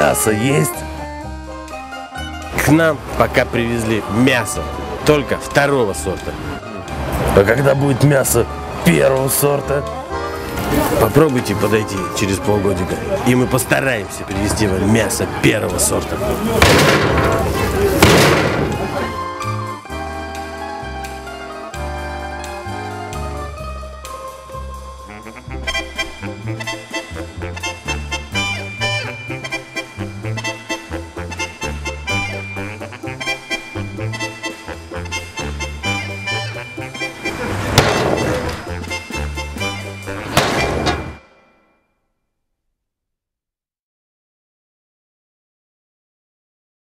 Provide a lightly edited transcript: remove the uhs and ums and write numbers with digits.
Мясо есть? К нам пока привезли мясо, только второго сорта. А когда будет мясо первого сорта? Попробуйте подойти через полгодика, и мы постараемся привезти вам мясо первого сорта.